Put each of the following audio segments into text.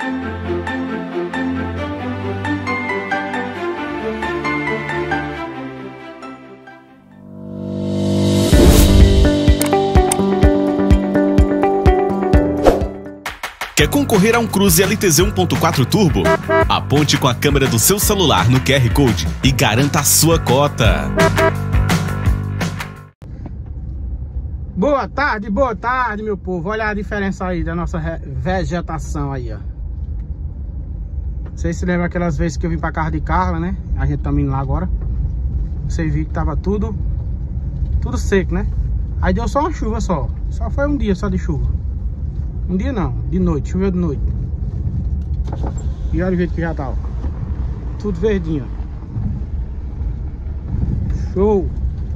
Quer concorrer a um Cruze LTZ 1.4 Turbo? Aponte com a câmera do seu celular no QR Code e garanta a sua cota. Boa tarde, meu povo. Olha a diferença aí da nossa vegetação aí, ó. Vocês se lembram aquelas vezes que eu vim pra casa de Carla, né? A gente tá indo lá agora. Vocês viram que tava tudo seco, né? Aí deu só uma chuva só. Só foi um dia só de chuva. Um dia não, de noite, choveu de noite. E olha o jeito que já tá, ó. Tudo verdinho, ó. Show!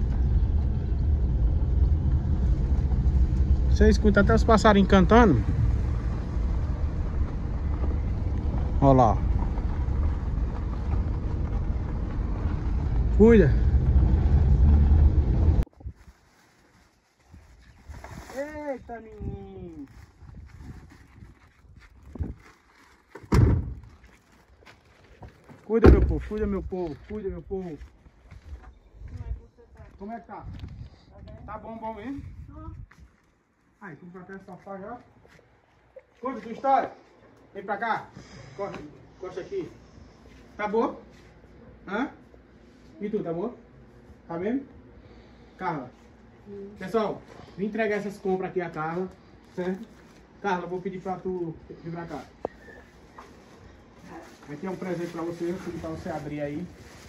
Você escuta até os passarinhos cantando. Olha lá. Cuida. Eita, menino. Cuida, meu povo, cuida, meu povo, cuida, meu povo. Como é que tá? Tá bom mesmo? Aí, tudo pra cá, sofá já. Conta a tua história. Vem pra cá. Costa aqui. Tá boa? Hã? E tu, tá boa? Tá mesmo? Carla. Pessoal, vim entregar essas compras aqui a Carla. Certo? Carla, vou pedir pra tu vir pra cá. Aqui é um presente pra você, vou pedir pra você abrir aí.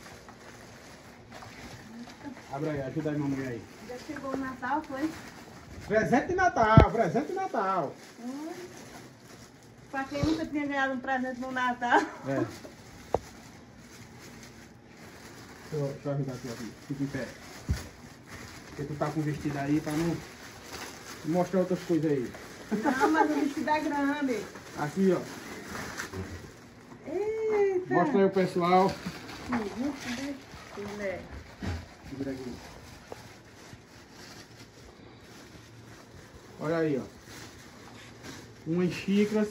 Abre aí, ajuda aí, mamãe aí. Já chegou o Natal, foi? Presente de Natal, presente de Natal. Pra quem nunca tinha ganhado um presente no Natal. É. Deixa eu ajudar aqui. Fica em pé. Porque tu tá com o vestido aí pra não mostrar outras coisas aí. Não, mas o vestido é grande. Aqui, ó. Eita. Mostra aí o pessoal. Filé. Segura aqui. Olha aí, ó. Umas xícaras.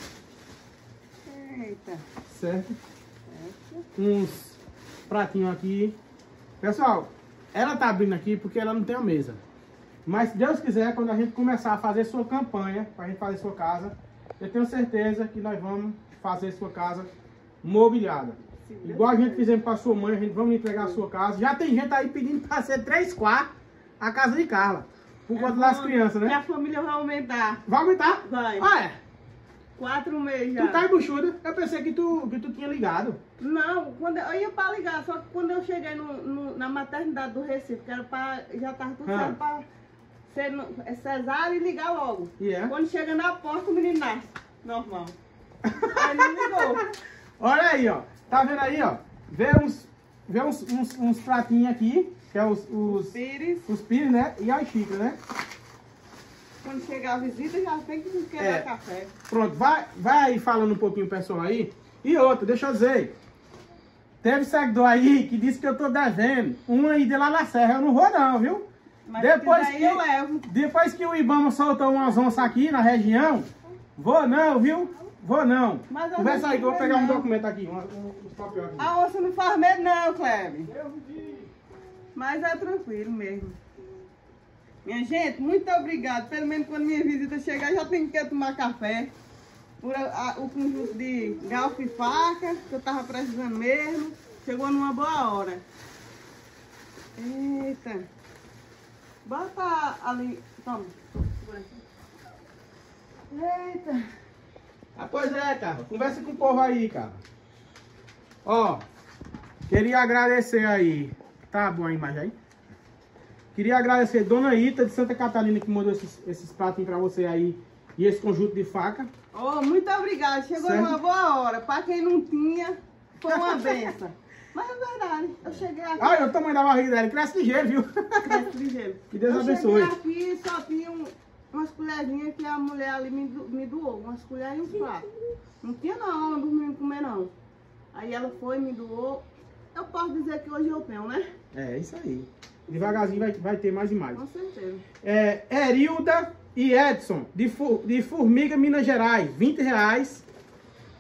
Eita. Certo? Uns pratinhos aqui. Pessoal, ela tá abrindo aqui porque ela não tem a mesa. Mas se Deus quiser, quando a gente começar a fazer sua campanha, pra gente fazer sua casa, eu tenho certeza que nós vamos fazer sua casa mobiliada. Igual a gente fizemos pra sua mãe, a gente vamos entregar a sua casa. Já tem gente aí pedindo pra ser 3 quartos a casa de Carla. Por conta das crianças, né? E a família vai aumentar. Vai aumentar? Vai. Ah, é? 4 meses já. Tu tá embuchuda. Eu pensei que tu tinha ligado. Não, quando eu ia pra ligar, só que quando eu cheguei na maternidade do Recife, que era pra, já tava tudo certo pra ser cesárea e ligar logo. Yeah. Quando chega na porta, o menino nasce. Normal. Aí não ligou. Olha aí, ó. Tá vendo aí, ó? Vê uns pratinhos aqui, que é os pires, né? E as xícaras, né? Quando chegar a visita, já tem que quebrar café. Pronto, vai aí falando um pouquinho, pessoal, aí. E outra, deixa eu dizer. Teve seguidor aí que disse que eu tô devendo uma ida lá na serra. Eu não vou não, viu? Mas Depois aí eu levo. Depois que o Ibama soltou umas onças aqui na região, vou não, viu? Vou não. Conversa aí que eu vou pegar um documento aqui, uns papéis aqui. A onça não faz medo não, Kleber. Mas é tranquilo mesmo. Minha gente, muito obrigado. Pelo menos quando minha visita chegar, já tenho que tomar café. Por o conjunto de garfo e faca, que eu tava precisando mesmo. Chegou numa boa hora. Eita. Bota ali. Toma. Eita. Ah, pois é, cara. Conversa com o povo aí, cara. Ó, queria agradecer aí. Tá boa a imagem aí? Queria agradecer a Dona Ita de Santa Catarina que mandou esses pratinhos pra você aí. E esse conjunto de faca. Oh, muito obrigada. Chegou numa boa hora. Pra quem não tinha, foi uma benção. Mas é verdade. Eu cheguei aqui. Olha o tamanho da barriga dela. Cresce ligeiro, viu? Cresce ligeiro. Que Deus abençoe. Eu cheguei aqui e só tinha umas colherzinhas que a mulher ali me doou. Umas colheres e uns pratos. Não tinha não, não dormia comer não. Aí ela foi, me doou. Eu posso dizer que hoje eu tenho, né? É, isso aí. Devagarzinho vai ter mais e mais. Com certeza. Erilda e Edson, de Formiga, Minas Gerais, R$20.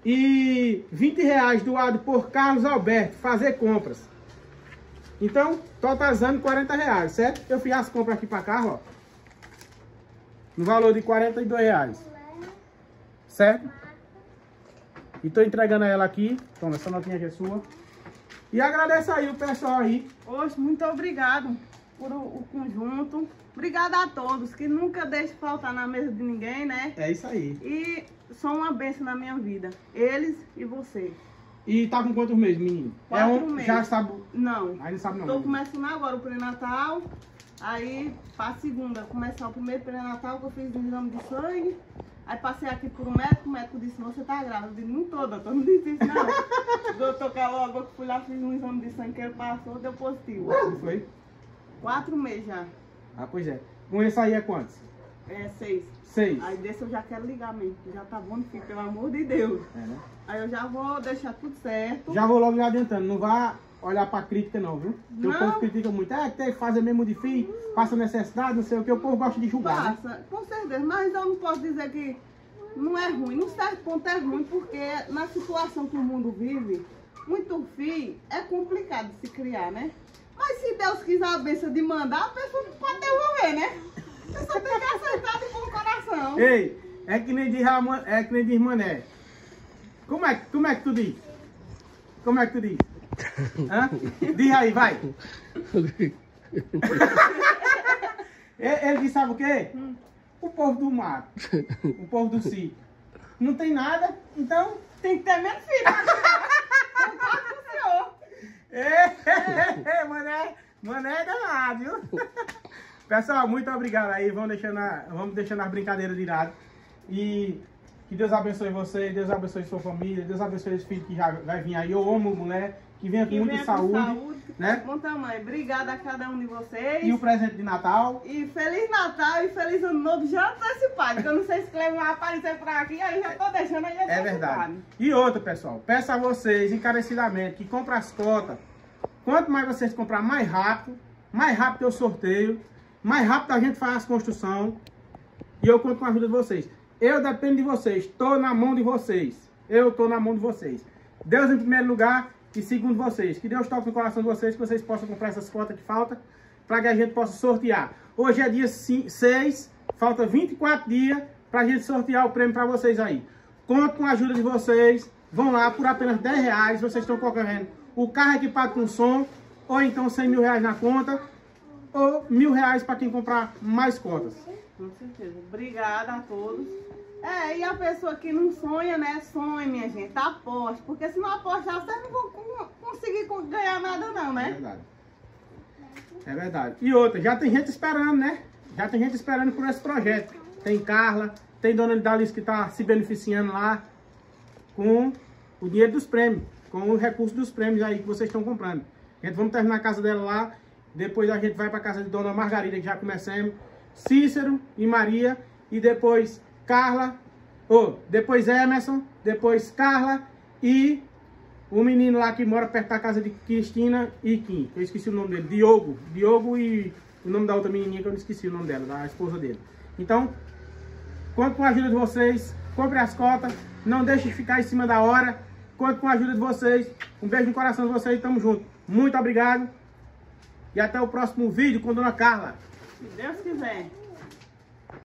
e R$20 doado por Carlos Alberto, fazer compras. Então, totalizando R$40, certo? Eu fiz as compras aqui para carro, ó, no valor de R$42, certo? E tô entregando a ela aqui. Toma, essa notinha aqui é sua. E agradeço aí o pessoal aí. Hoje, muito obrigado por o conjunto. Obrigada a todos, que nunca deixe faltar na mesa de ninguém, né? É isso aí. E são uma bênção na minha vida. Eles e você. E tá com quantos meses, menino? 4 meses. Já sabe? Não. Aí não sabe não. Tô começando agora o pré-natal. Aí, pra segunda, começar o primeiro pré-natal, que eu fiz o exame de sangue. Aí passei aqui por um médico, o médico disse, você tá grávida. Eu disse, não tô, doutor, não disse isso não. Doutor Calói, fui lá, fiz um exame de sangue que ele passou, deu positivo. Não foi? 4 meses já. Ah, pois é. Com esse aí é quantos? É 6. 6. Aí desse eu já quero ligar mesmo, já tá bom, filho, pelo amor de Deus. É, né? Aí eu já vou deixar tudo certo. Já vou logo adiantando, não vá olhar pra crítica não, viu? Porque o Não. povo critica muito. É, tem que fazer mesmo de fim, passa necessidade, não sei o que, o povo gosta de julgar, né? Passa, com certeza, mas eu não posso dizer que não é ruim. Num certo ponto é ruim, porque na situação que o mundo vive, muito filho é complicado de se criar, né? Mas se Deus quiser a bênção de mandar, a pessoa não pode devolver, né? A pessoa tem que aceitar de bom coração. Ei, é que nem diz Mané. Como é que tu diz? Como é que tu diz? Hã? Diz aí, vai. Ele diz, sabe o quê? O povo do mato, o povo do sítio. Não tem nada, então... Tem que ter menos filho. Concordo com o senhor. Mané é danado, viu? Pessoal, muito obrigado aí. Vamos deixando as brincadeiras de lado. E que Deus abençoe você, Deus abençoe sua família, Deus abençoe esse filho que já vai vir aí. Eu amo mulher, que venha com muita saúde, né? Bom tamanho. Obrigada a cada um de vocês. E o presente de Natal. E Feliz Natal e Feliz Ano Novo já antecipado. Porque eu não sei se o Cleber vai aparecer por aqui, aí já tô deixando aí antecipado. É verdade. E outra, pessoal, peço a vocês encarecidamente que comprem as cotas. Quanto mais vocês comprar, mais rápido é o sorteio, mais rápido a gente faz a construção. E eu conto com a ajuda de vocês. Eu dependo de vocês, estou na mão de vocês. Eu estou na mão de vocês. Deus em primeiro lugar e segundo vocês. Que Deus toque no coração de vocês, que vocês possam comprar essas cotas que faltam, para que a gente possa sortear. Hoje é dia 6, falta 24 dias para a gente sortear o prêmio para vocês aí. Conto com a ajuda de vocês. Vão lá, por apenas R$10, vocês estão concorrendo o carro equipado com som, ou então 100 mil reais na conta, ou R$1.000 para quem comprar mais cotas. Com certeza. Obrigada a todos. E a pessoa que não sonha, né? Sonha, minha gente. Aposte. Porque se não apostar, vocês não vão conseguir ganhar nada não, né? É verdade. É verdade. E outra, já tem gente esperando, né? Já tem gente esperando por esse projeto. Tem Carla, tem Dona Dalice que está se beneficiando lá com o dinheiro dos prêmios, com o recurso dos prêmios aí que vocês estão comprando. A gente vamos terminar a casa dela lá, depois a gente vai para a casa de Dona Margarida, que já começamos, Cícero e Maria, e depois Carla, depois Emerson, depois Carla e o menino lá que mora perto da casa de Cristina e Kim, eu esqueci o nome dele, Diogo e o nome da outra menininha que eu não esqueci o nome dela, da esposa dele. Então, conto com a ajuda de vocês, compre as cotas, não deixe de ficar em cima da hora, conto com a ajuda de vocês, um beijo no coração de vocês, tamo junto. Muito obrigado e até o próximo vídeo com Dona Carla. Se Deus quiser.